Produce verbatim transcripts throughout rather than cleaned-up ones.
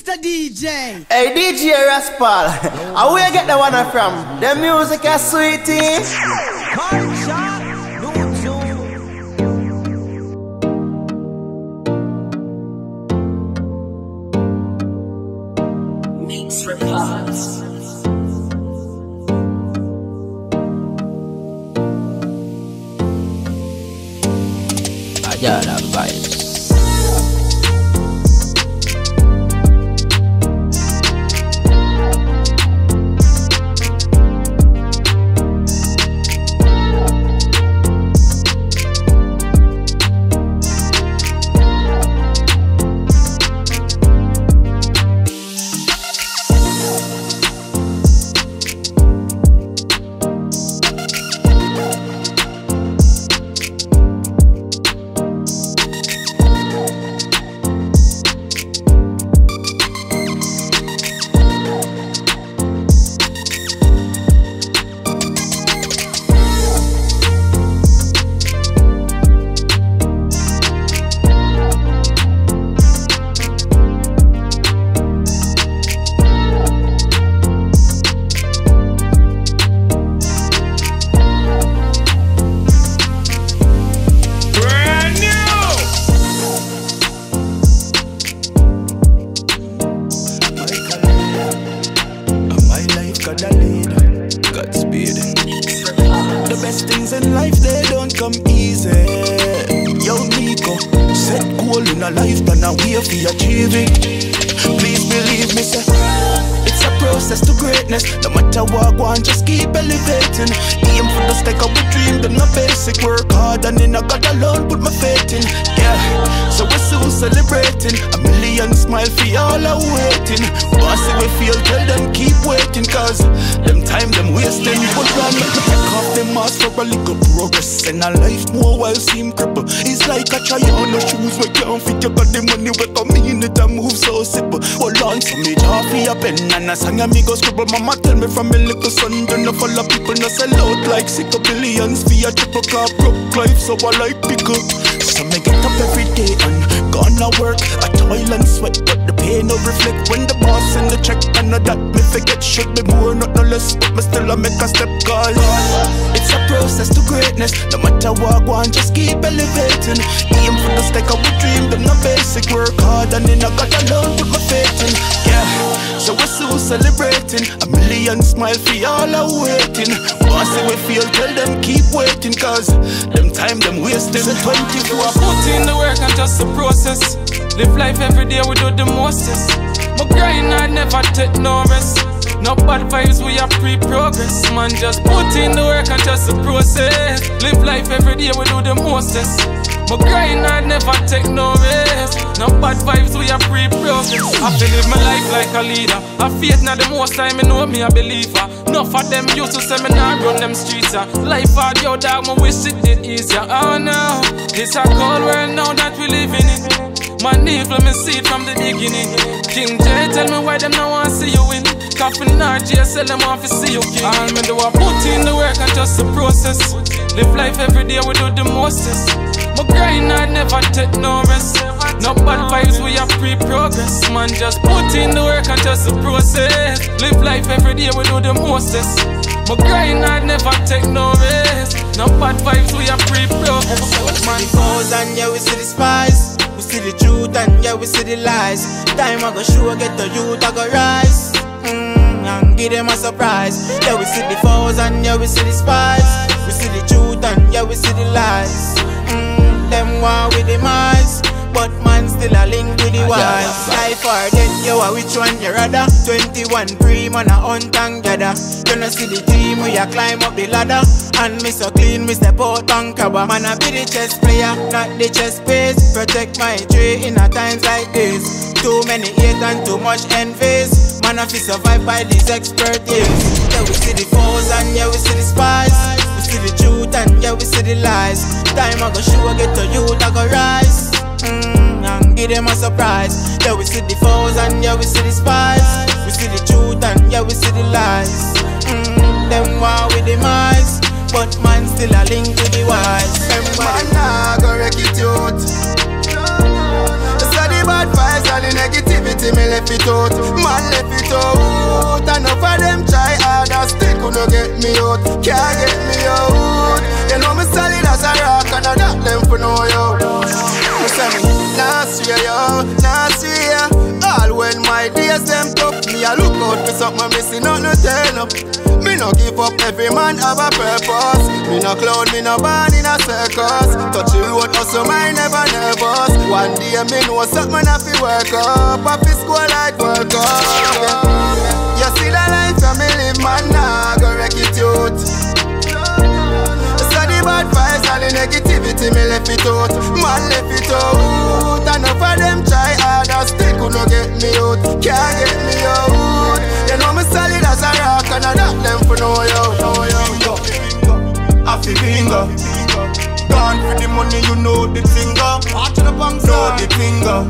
Mister D J. Hey D J Raspal, how where you get the one from? The music is sweetie. Mix Records. Ayala vibes. The best things in life, they don't come easy. Yo, Nico, set goal in a life, but now we have to achieve it. Please believe me, sir. It's a process to greatness. No matter what, go on, just keep elevating. Aim for the sky, we dream, then no basic. Work hard and in I got alone, put my faith in. Yeah, so we're soon celebrating. A million smile for y'all are waiting. Bossy we feel, tell them keep waiting. Cause them time, them wasting. But run, let me take off them mask for a little progress. And a life more while seem cripple. It's like a try on no shoes, we can't fit. You got the money, we come in it and move so simple. Hold on to me, draw for your pen. And a song me go scribble. Mama tell me from a little son, don't know follow people, no sell out like sick of billions. For a triple car, broke life, so I like pickle. So me get up every day and gonna work. I toil and sweat, but the pain no reflect. When the boss in the check, I know that me forget. Should be more, not no less, but me still I make a step. Cause it's a process to greatness. No matter what, go on, just keep elevating. Aim for the sky, we dream, them no basic. Work hard and in I got alone, put my faith in. Yeah, so we're soon celebrating. A million smile for y'all are waiting. Bossy we feel, tell them keep waiting. Cause them time, them wasting. So twenty-four put in the work and just the process. Live life every day, we do the mostest. My grind, I never take no rest. No bad vibes, we are pre-progress. Man, just put in the work and just the process. Live life every day, we do the mostest. My grind, I never take no rest. No bad vibes, we are pre-progress. I feel live my life like a leader. I faith now the most time, you know me a believer. Enough of them used to say me nah run them streets. uh. Life hard, yo dog, my wish it did easier. Oh no, it's a cold world now that we living in. Man, evil me see it from the beginning. King J tell me why them now want see you win. Coffin or J S L them want to see you king. All me do I put in the work and just the process. Live life every day, we do the mostest. My grind, I never take no rest. No bad vibes, we are pre-progress. Man, just put in the work and just the process. Live life every day, we do the mostest. My grind, I never take no rest. No bad vibes, we are pre-progress. Man goes and yeah, we see the spies. We see the truth and yeah, we see the lies. Time I go show, get the youth, I go rise. Mm, and give them a surprise. Yeah, we see the foes and yeah, we see the spies. We see the truth and yeah, we see the lies. Mm, them war with the mice, but man still a link with the wise. Life or death, yo, which one you rather? Twenty-one pre, man a hunt and gather. You know see the team, we a climb up the ladder. And me so clean, me step out and cover. Man I be the chess player, not the chess piece. Protect my tree in a times like this. Too many hate and too much envies. Man I fi survive by these expertise. Yeah, we see the foes and yeah, we see the spies. We see the truth and yeah, we see the lies. Time I go show, get to youth, I go rise. Mm, and give them a surprise. Yeah, we see the foes and yeah, we see the spies. We see the truth and yeah, we see the lies. Mm, them war with the mice, but man still a link to the wise. Man nah go wreck it youth. So the bad vibes and the negativity me left left it out. Man left it out. Enough of them try harder, still couldn't get me out. Can't get me out. You know me solid as a rock, and I got them for know yo. You say me, nah see yo, nah see ya. All when my days them tough, me I look out for something missing on the turn up. Me no give up, every man have a purpose. Me no clown, me no born in a circus. Touch the road, hustle, my never nervous. One day me know something I fi work up. I fi school like work up. You see the life that me live, man, nah go wreck it out. So the bad vibes and the negativity, me left it out. Man left it out. Enough of them try harder, still couldn't get me out. Can't get me out. You know me solid as a rock, and I got them for know yo, know yo. I feel bingo. Gone for the money, you know the finger. Know the finger.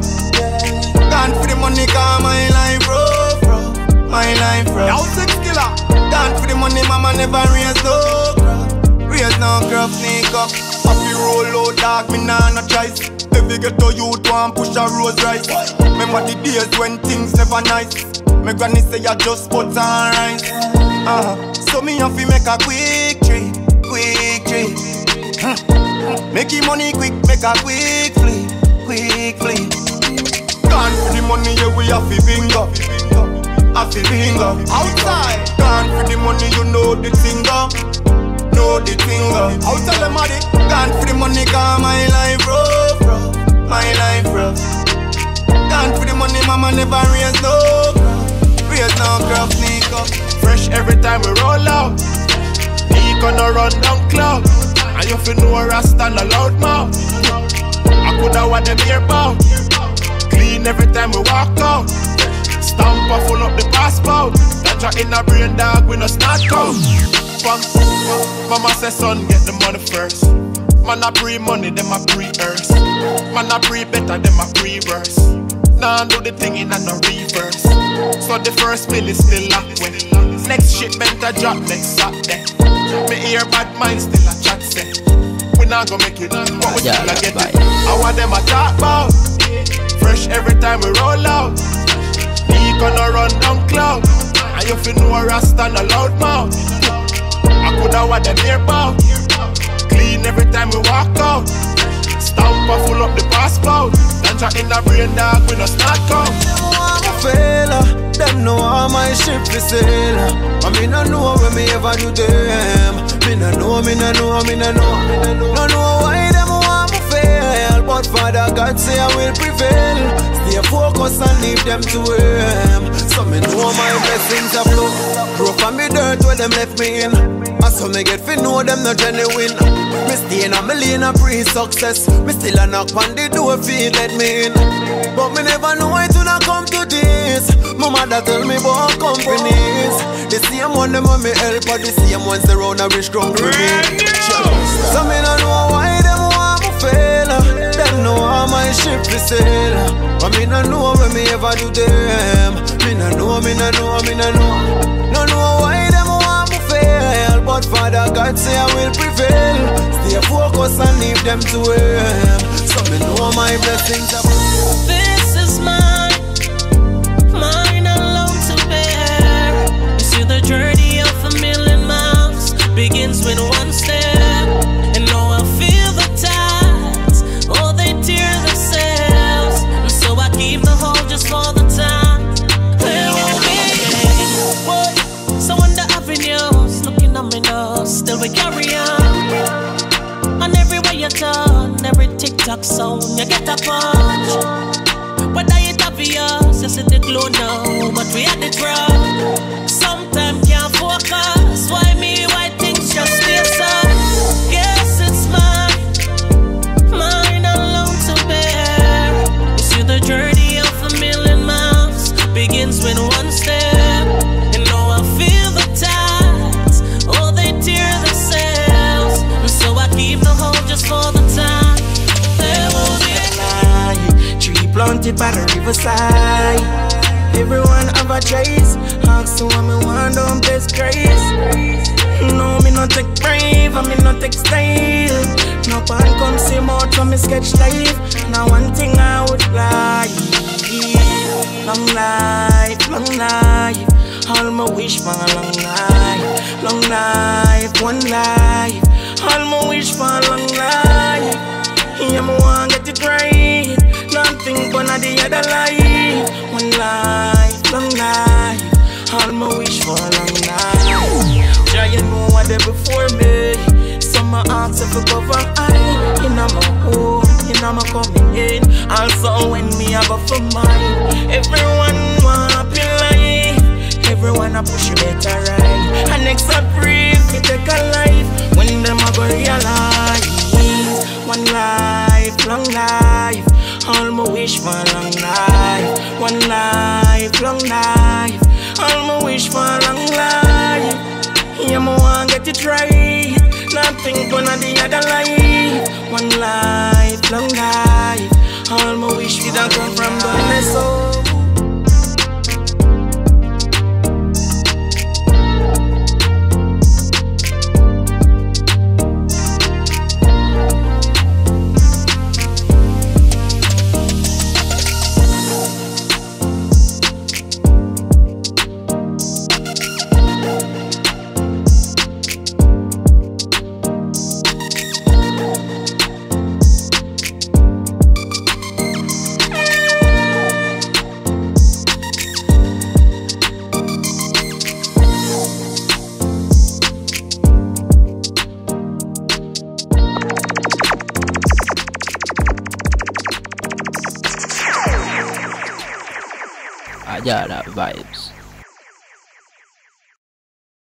Gone for the money, cause my life rough, rough. My life rough. Gone for the money, mama never raised no crop. Raise no crop, sneak up. I feel roll out, dog, me nah no choice. Every ghetto youth want push a rose rice. Remember the days when things never nice. My granny say I just butter and rice. uh-huh. So me have to make a quick tree, quick tree. hmm. Make the money quick, make a quick flee, quick flee. Gone for the money, yeah we have to bingo. Have to bingo. Outside. Gone for the money, you know the finger. Know the finger. Outside the money. Gone for the money, cause my life rough, rough. My life rough. Gone for the money, mama never raised no crop. Raise no crop, sneak up. Fresh every time we roll out. He gonna run down cloud. And you feel no Rasta no loud mouth. I coulda want them here bout. Clean every time we walk out. Stamp and full up the passport. That you in a brain dog, we no start out. Fun. Mama says son, get the money first. Man a pre-money, them a pre-earth. Man a pre-better, them a pre-verse. Now do the thing in a no reverse. So the first mill is still locked when next shipment a drop next Saturday. Me hear bad mind still a chat say we not gonna make it, but we yeah, still a get right. it. I want them a talk about. Fresh every time we roll out. He gonna run down cloud. And you feel no Rasta no loud mouth. I coulda want them here bout. Clean every time we walk out. Stamp and full up the passport. Ganja in the brain dog, we no start out. Fella, them know how my ship is sail. I mean I know when me ever do them. Me no know, me no know, me no know. No know why them want me fail. But Father God say I will prevail. Stay focused and leave them to him. So me know my blessings are flow. Grow from me dirt where them left me in. And so me get fi know them no genuine. Me stay in a million of pre-success. Me still a knock on the door fi let me in. But me never know it to not come to this. My mother tell me about companies. The same one them want me help, but the same ones they round a rich come for me. So me no know why them want me fail. Them know how my ship is sail. But me no know when me ever do them. Me no know, me no know, me no know. No know why them want me fail. But Father God say I will prevail. Stay focused and leave them to him. So me know my blessings are. This is mine, mine alone to bear. You see the journey of a million miles begins with one step. And now I feel the tides, oh they tear themselves. And so I keep the hope just for the time. There will be what? So on the avenues, looking at me now, still we carry on. And everywhere you turn, every TikTok sound, you get a punch. Whether it's obvious, you see the glow now, but we had it wrong. Sometimes can't focus, why me, why things just stay so. Guess it's mine, mine alone to bear. You see the journey of a million miles begins with one step. And now I feel the tides, oh they tear themselves. And so I keep the hope just for the time. There will be a tree planted by the riverside. Everyone have a choice. Ask who me want, don't best grace. No, me not take brave, I me not take style. No pan come see more from me sketch life. Now one thing I would like. long life, long life. All my wish for a long life, long life, one life. All my wish for a long life. Yeah, me want get it right. Nothing but the other life. One life, long life. All my wish for a long life. Try you know what they before me. Some ask if I cover I. You know my home, you know my coming in. Also when me I go for mine. Everyone want happy life. Everyone a push you better right. And next I breathe, me take a life. When them a go realize. One life, long life. All my wish for a long life. One life, long life. All my wish for a long life. Yeah, me want get it right. Nothing but the other life. One life, long life. All my wish we don't come from the soul. Ajara vibes.